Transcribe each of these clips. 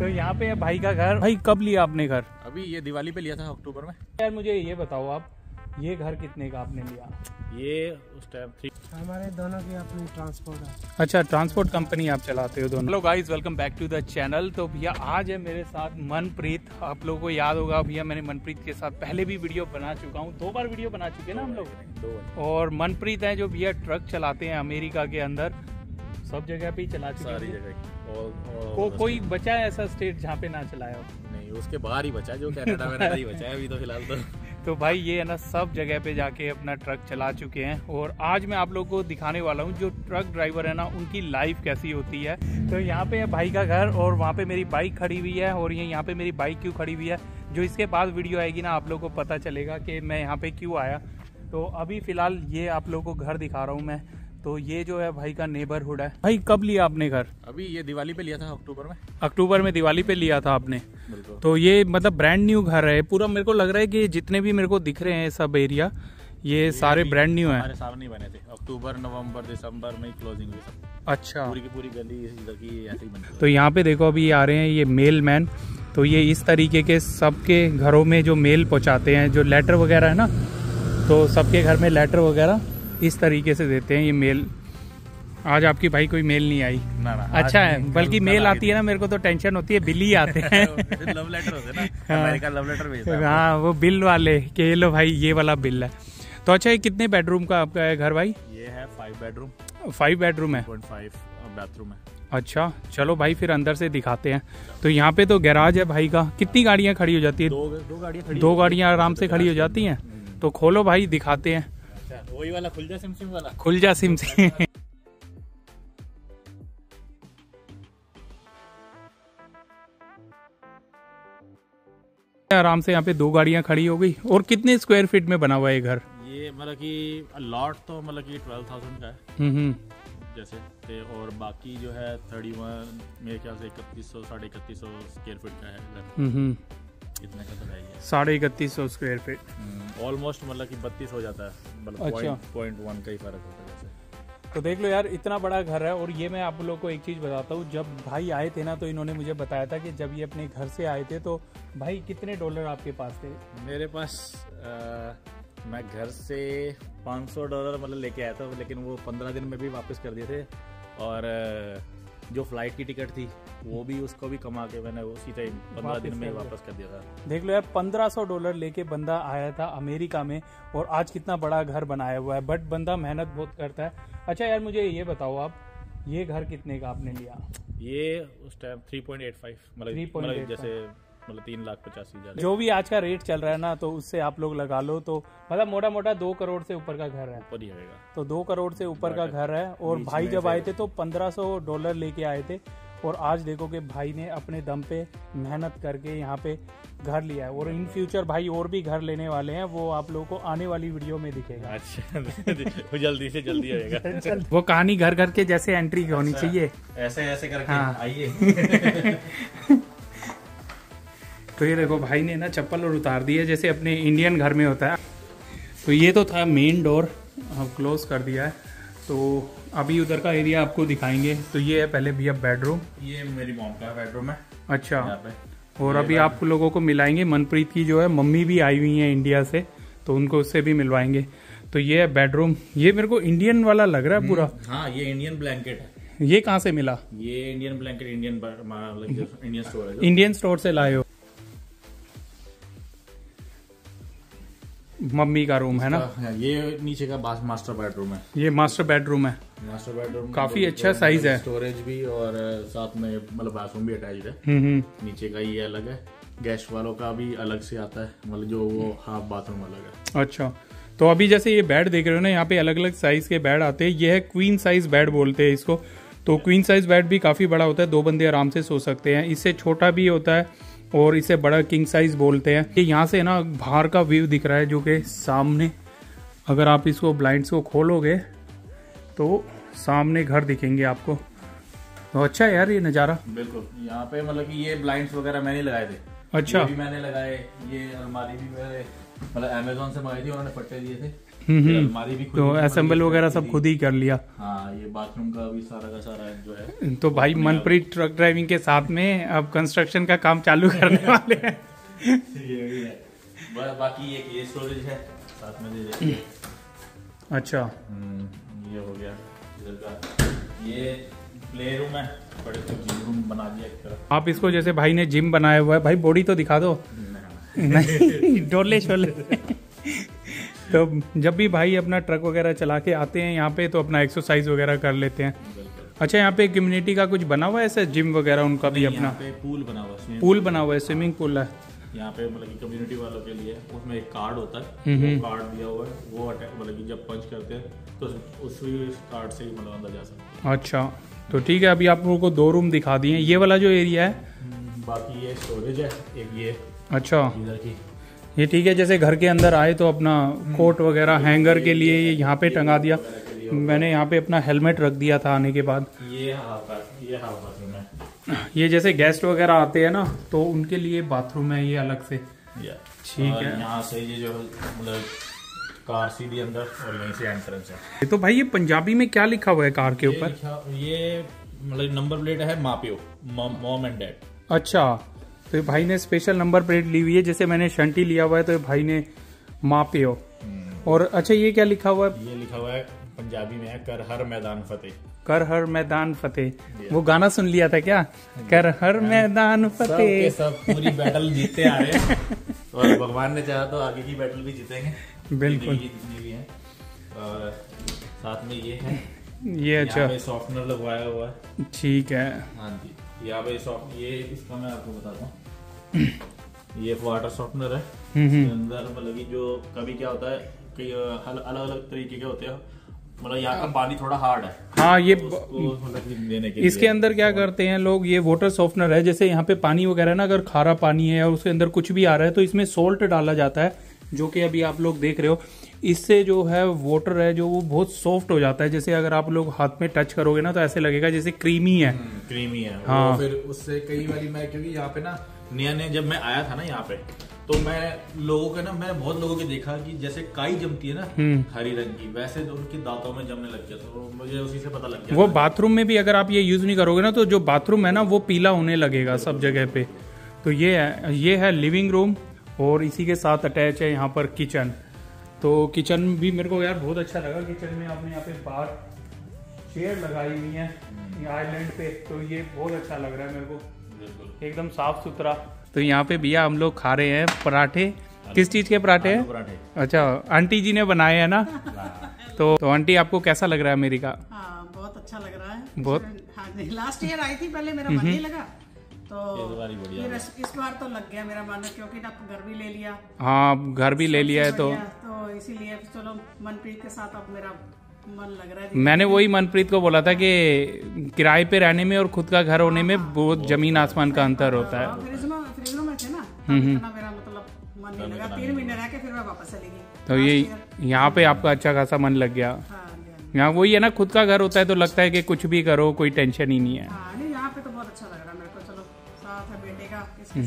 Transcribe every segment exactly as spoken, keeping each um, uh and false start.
तो यहाँ पे है भाई का घर। भाई कब लिया आपने घर? अभी ये दिवाली पे लिया था अक्टूबर में। यार मुझे ये बताओ आप, ये घर कितने का आपने लिया? ये उस टाइम थ्री हमारे दोनों की अपनी ट्रांसपोर्ट है। अच्छा, ट्रांसपोर्ट कंपनी आप चलाते हो दोनों। Hello guys, welcome back to the channel. तो भैया आज है मेरे साथ मनप्रीत। आप लोगों को याद होगा भैया, मैंने मनप्रीत के साथ पहले भी वीडियो बना चुका हूँ, दो बार वीडियो बना चुके ना हम लोग। दो और मनप्रीत है जो भैया ट्रक चलाते हैं अमेरिका के अंदर, सब जगह पे ही चला चुके सारी हैं। जगह और, और को, कोई बचा है ऐसा स्टेट जहाँ पे ना चलाया हो? नहीं, उसके बाहर ही बचा, जो कनाडा में ही बचा है अभी तो फिलहाल तो। तो भाई ये है ना, सब जगह पे जाके अपना ट्रक चला चुके हैं। और आज मैं आप लोगों को दिखाने वाला हूँ जो ट्रक ड्राइवर है ना, उनकी लाइफ कैसी होती है। तो यहाँ पे है भाई का घर और वहाँ पे मेरी बाइक खड़ी हुई है। और ये यहाँ पे मेरी बाइक क्यों खड़ी हुई है, जो इसके बाद वीडियो आएगी ना, आप लोगों को पता चलेगा कि मैं यहाँ पे क्यों आया। तो अभी फिलहाल ये आप लोगों को घर दिखा रहा हूँ मैं। तो ये जो है भाई का नेबरहुड है। भाई कब लिया आपने घर? अभी ये दिवाली पे लिया था अक्टूबर में। अक्टूबर में दिवाली पे लिया था आपने? बिल्कुल। तो ये मतलब ब्रांड न्यू घर है पूरा। मेरे को लग रहा है कि जितने भी मेरे को दिख रहे हैं सब एरिया, ये, ये सारे ब्रांड न्यू हैं। हमारे सामने ही बने थे, अक्टूबर नवंबर दिसंबर में क्लोजिंग हुई सब। अच्छा, पूरी की पूरी गली इधर की ऐसे ही बनी। तो यहाँ पे देखो अभी आ रहे हैं ये मेल मैन। तो ये इस तरीके के सबके घरों में जो मेल पहुँचाते हैं, जो लेटर वगैरह है ना, तो सबके घर में लेटर वगैरह इस तरीके से देते हैं ये मेल। आज आपकी भाई कोई मेल नहीं आई? ना ना, अच्छा है, बल्कि मेल आती है ना, मेरे को तो टेंशन होती है, बिल ही आते हैं। लव लेटर होते हैं ना, अमेरिका लव लेटर भेजता है। हाँ, वो बिल वाले कि ये लो भाई, ये वाला बिल है। तो अच्छा, ये कितने बेडरूम का आपका है घर भाई? ये है फाइव बेडरूम। फाइव बेडरूम है? पॉइंट फाइव बाथरूम है। अच्छा, चलो भाई फिर अंदर से दिखाते हैं। तो यहाँ पे तो गैराज है भाई का। कितनी गाड़ियाँ खड़ी हो जाती है? दो दो गाड़ियाँ खड़ी दो गाड़ियाँ आराम से खड़ी हो जाती हैं। तो खोलो भाई, दिखाते हैं। अच्छा, वही वाला खुल जा सिम सिम वाला। खुल जा सिम से। आराम से यहाँ पे दो गाड़ियाँ खड़ी हो गई। और कितने स्क्वायर फीट में बना हुआ है घर? ये मतलब कि लॉट तो मतलब कि ट्वेल्व थाउजेंड का है हम्म जैसे ते, और बाकी जो है थर्टी वन मेरे ख्याल से इकतीस सौ साढ़े इकतीस सौ स्क्वायर फीट का है घर। हम्म इतना का तो है ये, साढ़े इकतीस सौ स्क्वायर फीट। ऑलमोस्ट मतलब कि बत्तीस हो जाता है, मतलब अच्छा, पॉइंट वन का ही फर्क होता है जैसे। तो देख लो यार, इतना बड़ा घर है। और ये मैं आप लोग को एक चीज़ बताता हूँ, जब भाई आए थे ना, तो इन्होंने मुझे बताया था कि जब ये अपने घर से आए थे तो भाई कितने डॉलर आपके पास थे? मेरे पास आ, मैं घर से पाँच सौ डॉलर मतलब लेके आया था, लेकिन वो पंद्रह दिन में भी वापस कर दिए थे। और जो फ्लाइट की टिकट थी वो भी, उसको भी कमा के मैंने उसी टाइम पंद्रह दिन में वापस कर दिया था। देख लो यार, पंद्रह सौ डॉलर लेके बंदा आया था अमेरिका में, और आज कितना बड़ा घर बनाया हुआ है। बट बंदा मेहनत बहुत करता है। अच्छा यार, मुझे ये बताओ आप, ये घर कितने का आपने लिया? ये उस time three point eight five मतलब जैसे मतलब तीन लाख पचासी हजार जो भी आज का रेट चल रहा है ना, तो उससे आप लोग लगा लो, तो मतलब मोटा मोटा दो करोड़ से ऊपर का घर है। ऊपर ही आएगा। तो दो करोड़ से ऊपर का घर है। और भाई जब आए थे तो पंद्रह सौ डॉलर लेके आए थे, और आज देखो कि भाई ने अपने दम पे मेहनत करके यहाँ पे घर लिया है। और इन फ्यूचर भाई और भी घर लेने वाले हैं, वो आप लोगों को आने वाली वीडियो में दिखेगा। अच्छा, जल्दी से जल्दी आएगा। वो कहानी घर घर के जैसे एंट्री होनी चाहिए, ऐसे ऐसे करके हाँ। आइए। तो ये देखो भाई ने ना चप्पल और उतार दी है, जैसे अपने इंडियन घर में होता है। तो ये तो था मेन डोर, हम क्लोज कर दिया है। तो अभी उधर का एरिया आपको दिखाएंगे। तो ये है पहले भैया बेडरूम। ये मेरी मॉम का बेडरूम है। अच्छा, पे। और अभी आप लोगों को मिलाएंगे, मनप्रीत की जो है मम्मी भी आई हुई है इंडिया से, तो उनको उससे भी मिलवाएंगे। तो ये है बेडरूम। ये मेरे को इंडियन वाला लग रहा है पूरा। हाँ, ये इंडियन ब्लैंकेट है। ये कहाँ से मिला? ये Indian blanket Indian Indian store है। इंडियन स्टोर से लाए हो? मम्मी का रूम है ना? ये नीचे का मास्टर बेडरूम है। ये मास्टर बेडरूम है। मास्टर बेडरूम काफी अच्छा साइज है। स्टोरेज भी और साथ में मतलब बाथरूम भी अटैच्ड है। हम्म नीचे का ये अलग है। गेस्ट वालों का भी अलग से आता है, मतलब जो वो हाफ बाथरूम अलग है। अच्छा, तो अभी जैसे ये बेड देख रहे हो ना, यहाँ पे अलग अलग साइज के बेड आते हैं। ये है क्वीन साइज बेड बोलते हैं इसको। तो क्वीन साइज बेड भी काफी बड़ा होता है, दो बंदे आराम से सो सकते हैं। इससे छोटा भी होता है और इसे बड़ा किंग साइज बोलते हैं। ये यहाँ से ना बाहर का व्यू दिख रहा है, जो कि सामने, अगर आप इसको ब्लाइंड्स को खोलोगे तो सामने घर दिखेंगे आपको। तो अच्छा है यार ये नज़ारा। बिल्कुल, यहाँ पे मतलब कि ये ब्लाइंड्स वगैरह मैंने लगाए थे। अच्छा, ये भी मैंने लगाए। ये अलमारी भी मैंने मतलब अमेज़न से मंगाई थी, उन्होंने फट्टे दिए थे। फिर अलमारी भी खुद तो ही असेंबल वगैरह सब थी। खुद ही कर लिया। हाँ, ये बाथरूम का भी सारा का सारा जो है। तो भाई मनप्रीत ट्रक ड्राइविंग के साथ में अब कंस्ट्रक्शन का काम चालू करने वाले हैं। ये भी है। बा- बाकी एक ये स्टोरेज है साथ में दे देंगे। अच्छा, हम्म, ये हो गया इधर का। ये प्ले रूम है, बड़े को जिम रूम बना दिया एक तरफ। आप इसको जैसे भाई ने जिम बनाया हुआ है, भाई बॉडी तो दिखा दो। नहीं, डोले शोले। तो जब भी भाई अपना ट्रक वगैरह चला के आते हैं यहाँ पे तो अपना एक्सरसाइज वगैरह कर लेते हैं। अच्छा, यहाँ पे कम्युनिटी का कुछ बना हुआ है ऐसे जिम वगैरह उनका भी अपना? यहाँ पे पूल बना हुआ है, पूल बना हुआ है, स्विमिंग पूल है यहाँ पे, मतलब कि कम्युनिटी वालों के लिए। उसमें एक कार्ड होता है, वो कार्ड दिया हुआ है, वो अटैक मतलब कि जब पंच करते हैं तो उसी कार्ड से ही मतलब अंदर जा सकते हैं। अच्छा, तो ठीक है, अभी आप लोगों को दो रूम दिखा दिए। ये वाला जो एरिया है, बाकी ये स्टोरेज है एक, ये अच्छा इधर की। ये ठीक है, जैसे घर के अंदर आए तो अपना कोट वगैरह हैंगर के लिए ये यहाँ पे टंगा दिया। मैंने यहाँ पे अपना हेलमेट रख दिया था आने के बाद। ये हाफ बाथ- ये हाफ बाथरूम है। ये जैसे गेस्ट वगैरह आते हैं ना तो उनके लिए बाथरूम है ये अलग से। या ठीक और है। यहाँ से ये जो मतलब कार सीधी अंदर और यहीं से एंट्रेंस है। तो भाई ये पंजाबी में क्या लिखा हुआ है कार के ये ऊपर? लिखा- ये मतलब नंबर प्लेट है मापियो, मॉम एंड डैड। अच्छा, तो ये भाई ने स्पेशल नंबर प्लेट ली हुई है। जैसे मैंने शंटी लिया हुआ है तो ये भाई ने मापियो। और अच्छा, ये क्या लिखा हुआ है? ये लिखा हुआ है पंजाबी में है, कर हर मैदान फतेह। कर हर मैदान फतेह। वो गाना सुन लिया था क्या? कर हर मैदान सब के फतेह। सब पूरी बैटल जीतते आ रहे हैं और भगवान ने चाहा तो आगे की बैटल भी जीतेंगे, बिल्कुल। जिंदगी की जितनी भी है। और साथ में ये है, ये अच्छा, यहाँ पे सॉफ्टनर लगवाया हुआ है। ठीक है। हाँ जी, यहाँ पे सॉफ्ट, ये इसका मैं आपको बताता हूँ। ये वाटर सॉफ्टनर है। इसके अंदर मतलब कि जो कभी क्या होता है कि अलग अलग तरीके के होते हैं, मतलब यहाँ का पानी थोड़ा हार्ड है, हाँ, ये उसको मतलब कि देने के इसके लिए। अंदर क्या करते हैं लोग, ये वाटर सॉफ्टनर है। जैसे यहाँ पे पानी वगैरह ना, अगर खारा पानी है और उसके अंदर कुछ भी आ रहा है तो इसमें सोल्ट डाला जाता है, जो कि अभी आप लोग देख रहे हो। इससे जो है वाटर है जो वो बहुत सॉफ्ट हो जाता है। जैसे अगर आप लोग हाथ में टच करोगे ना तो ऐसे लगेगा जैसे क्रीमी है। क्रीमी है। हाँ। वो फिर उससे कई बार मैं, क्योंकि यहाँ पे ना नया नया जब मैं आया था ना यहाँ पे, तो मैं लोगों के ना, मैंने बहुत लोगों के देखा कि जैसे काई जमती है ना हरी रंग की, वैसे तो उनके दांतों में जमने लग गया। तो मुझे उसी से पता लग गया। वो बाथरूम में भी अगर आप ये यूज नहीं करोगे ना तो जो बाथरूम है ना वो पीला होने लगेगा सब जगह पे। तो ये है, ये है लिविंग रूम और इसी के साथ अटैच है यहाँ पर किचन। तो किचन भी मेरे को यार बहुत अच्छा लगा। किचन में आपने यहाँ पे बार चेयर लगाई हुई है आइलैंड पे, तो ये बहुत अच्छा लग रहा है मेरे को, एकदम साफ सुथरा। तो यहाँ पे भैया हम लोग खा रहे हैं पराठे। किस चीज के पराठे हैं? पराठे। अच्छा, आंटी जी ने बनाए हैं ना। तो, तो आंटी आपको कैसा लग रहा है मेरी का? हाँ, बहुत अच्छा लग रहा है। बहुत। हाँ, लास्ट ईयर आई थी, पहले मेरा मन नहीं लगा, तो इस बार ही बढ़िया फिर इस, इस बार तो लग गया मेरा मन, क्योंकि ना घर भी ले लिया। हाँ, घर भी ले लिया है तो बढ़िया, तो इसीलिए चलो मनप्रीत के साथ अब मेरा मन लग रहा है। मैंने वही मनप्रीत को बोला था कि किराए पे रहने में और खुद का घर होने में बहुत जमीन आसमान का अंतर होता है। फ्रिज में फ्रिज में थे ना, तब इतना मेरा मतलब मन नहीं लगा। तीन महीने रह के फिर मैं वापस चली गई। तो ये यहाँ पे आपका अच्छा खासा मन लग गया। हाँ, यहाँ वही है ना, खुद का घर होता है तो लगता है कि कुछ भी करो कोई टेंशन ही नहीं है। हाँ, नहीं यहाँ पे तो बहुत अच्छा लग रहा है मेरे को। चलो, साथ है बेटे का, इसके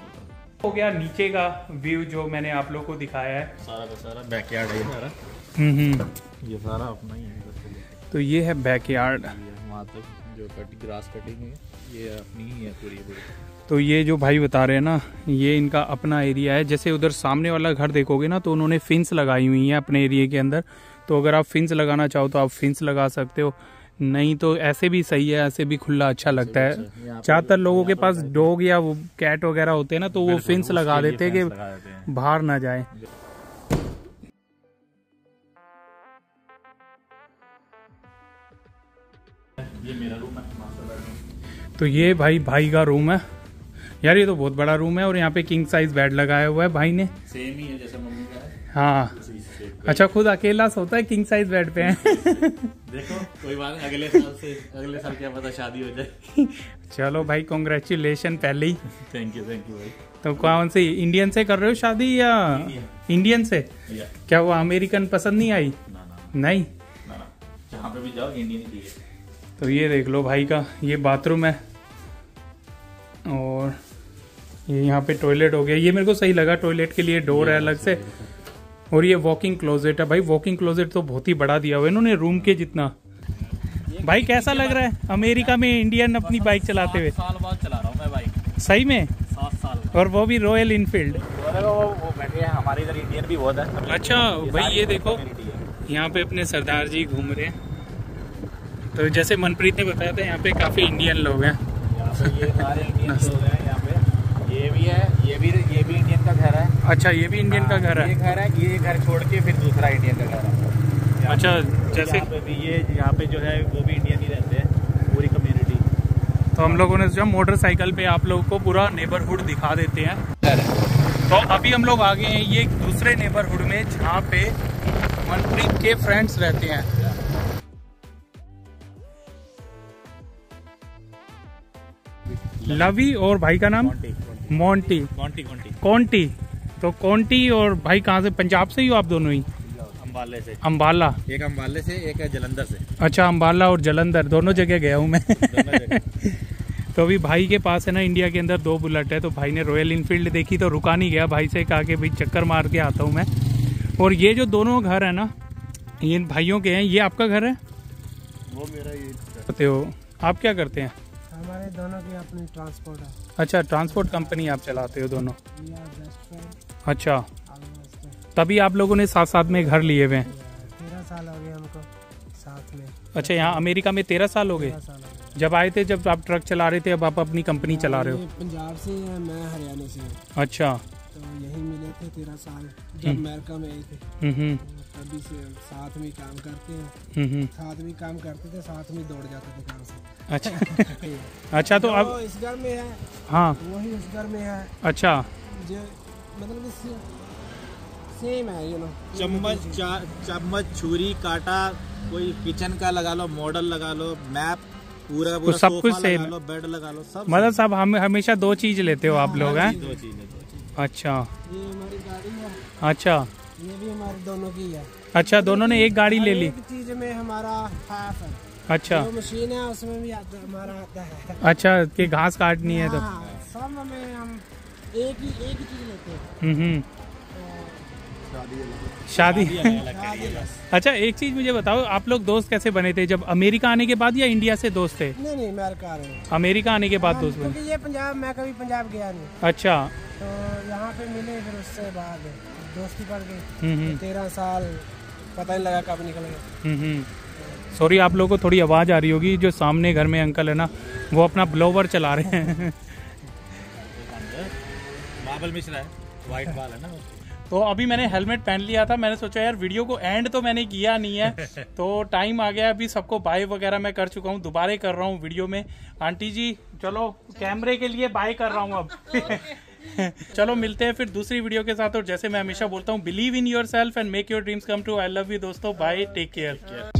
साथ हो गया नीचे का व्यू जो मैंने आप लोग को दिखाया है। सारा का सारा बैकयार्ड है ये सारा। हम्म हम्म। ये सारा अपना ही है इधर से लेके तो ये है बैकयार्ड। वहाँ तक जो कट ग्रास कटिंग है ये अपनी ही है पूरी पूरी। तो ये जो भाई बता रहे हैं ना, ये इनका अपना एरिया है। जैसे उधर सामने वाला घर देखोगे ना तो उन्होंने फिंस लगाई हुई है अपने एरिया के अंदर। तो अगर आप फिंस लगाना चाहो तो आप फिंस लगा सकते हो, नहीं तो ऐसे भी सही है, ऐसे भी खुला अच्छा लगता है। ज्यादातर लोगों के पास डॉग या वो कैट वगैरह होते हैं ना तो वो फिंस लगा देते हैं कि बाहर ना जाए। ये मेरा रूम है, मास्टर बेडरूम। तो ये भाई भाई का रूम है यार, ये तो बहुत बड़ा रूम है और यहाँ पे किंग साइज बेड लगाया हुआ है भाई ने। सेम ही है जैसे मम्मी का है। हाँ, उसी से। अच्छा, खुद अकेला सोता है किंग साइज बेड पे है। देखो कोई बात नहीं, अगले साल से अगले साल क्या पता शादी हो जाए। चलो भाई, कॉन्ग्रेचुलेशन पहले ही। थैंक यू थैंक यू भाई। तो कौन से इंडियन से कर रहे हो शादी या इंडियन से? या क्या वो अमेरिकन पसंद नहीं आई? ना ना नहीं। ना ना, जहाँ पे भी जाओ इंडियन ही चाहिए। तो ये देख लो भाई का, ये बाथरूम है और ये यहाँ पे टॉयलेट हो गया। ये मेरे को सही लगा, टॉयलेट के लिए डोर है अलग से। और ये वॉकिंग क्लोजेट है भाई। वॉकिंग क्लोजेट तो बहुत ही बड़ा दिया हुआ है इन्होंने, रूम के जितना। भाई कैसा लग रहा है अमेरिका में इंडियन अपनी बाइक चलाते हुए? साल बाद चला रहा हूँ मैं बाइक। सही में? सात साल। और वो भी रॉयल इनफील्ड। वो वो बैठे हैं, हमारे इधर इंडियन भी बहुत है। अच्छा भाई ये देखो यहाँ पे अपने सरदार जी घूम रहे हैं। तो जैसे मनप्रीत ने बताया था यहाँ पे काफी इंडियन लोग हैं। यहाँ पे ये सारे इंडियन लोग हैं यहाँ पे। ये भी है, ये भी ये भी इंडियन का घर है। अच्छा ये भी इंडियन का घर है? ये घर है, ये घर छोड़ के फिर दूसरा इंडियन का घर है। अच्छा जैसे यहाँ पे भी ये यहाँ पे जो है वो भी इंडियन ही रहते हैं, पूरी कम्युनिटी। तो हम लोगों ने जो मोटरसाइकिल पे आप लोगों को पूरा नेबरहुड दिखा देते हैं। तो अभी हम लोग आ गए हैं ये दूसरे नेबरहुड में जहाँ पे मनप्रीत के फ्रेंड्स रहते हैं। लवी और भाई का नाम मोंटी। कौंटी कौंटी कौंटी। तो कौंटी और भाई कहाँ से? पंजाब से ही हो आप दोनों ही? अम्बाले से। अम्बाला। एक अम्बाले से, एक है जलंधर से। अच्छा अम्बाला और जलंधर दोनों जगह गया हूँ मैं। तो अभी भाई के पास है ना इंडिया के अंदर दो बुलेट है। तो भाई ने रॉयल इनफील्ड देखी तो रुका नहीं गया, भाई से कहा कि भाई चक्कर मार के आता हूँ मैं। और ये जो दोनों घर है ना ये इन भाइयों के हैं। ये आपका घर है? वो मेरा ये करते हो आप? क्या करते हैं? हमारे दोनों की अपनी ट्रांसपोर्ट है। अच्छा ट्रांसपोर्ट कंपनी आप चलाते हो दोनों? बेस्ट फ्रेंड अच्छा ऑलमोस्ट तभी आप लोगों ने साथ साथ में घर लिए हुए हैं? तेरह साल हो गए हमको साथ में। अच्छा यहाँ अमेरिका में तेरह साल हो गए? तेरह साल हो गए। जब आए थे जब आप ट्रक चला रहे थे, अब आप अपनी कंपनी चला रहे हो? ये पंजाब से है, मैं हरियाणा से हूँ। अच्छा तो यही मिले थे तेरह साल जब अमेरिका में आए थे। हम्म हम्म तभी से साथ में काम करते हैं, हम्म हम्म। साथ में काम करते थे, साथ में दौड़ जाते थे काम से। अच्छा अच्छा तो जो अब इस घर में है हाँ वही उस घर में है। अच्छा जो मतलब कि से, सेम है यू नो। चम्मच चा- चम्मच छुरी काटा, कोई किचन का लगा लो, मॉडल लगा लो, मैप पूरा पूरा सब सोफा कुछ लगा same लो, बेड लगा लो, सब मतलब सब हम हमेशा दो चीज लेते हो आप लोग हैं? दो चीजें दो चीजें। अच्छा ये हमारी गाड़ी है, अच्छा ये भी हमारे दोनों की है। अच्छा दोनों ने एक गाड़ी ले ली? एक चीज में हमारा हाफ है। अच्छा जो मशीन है उसमें भी आता, हमारा आता है। अच्छा कि घास काटनी है तो? हाँ, सब में हम एक ही एक ही चीज लेते हैं। हम्म हम्म शादी शादी अच्छा एक चीज मुझे बताओ, आप लोग दोस्त कैसे बने थे? जब अमेरिका आने के बाद या इंडिया से दोस्त थे? नहीं नहीं अमेरिका आ रहे हैं। अमेरिका आने के बाद हम- दोस्त बने? क्योंकि ये पंजाब, मैं कभी पंजाब गया नहीं, अच्छा तो यहाँ पे मिले, फिर उससे बाद दोस्ती पड़ गई। हम्म हम्म तो तेरह साल पता नहीं लगा कब निकल गए। हम्म हम्म सॉरी आप लोगों को थोड़ी आवाज आ रही होगी, जो सामने घर में अंकल है ना वो अपना ब्लोवर चला रहे हैं। बाबल मिश्रा है, व्हाइट बाल है ना। तो अभी मैंने हेलमेट पहन लिया था, मैंने सोचा यार वीडियो को एंड तो मैंने किया नहीं है, तो टाइम आ गया अभी सबको बाय वगैरह मैं कर चुका हूँ, दोबारा कर रहा हूँ वीडियो में। आंटी जी चलो कैमरे के लिए बाय कर रहा हूँ अब। चलो मिलते हैं फिर दूसरी वीडियो के साथ। और जैसे मैं हमेशा बोलता हूँ, believe in your self and make your dreams come true. I love you दोस्तों, बाय, टेक केयर।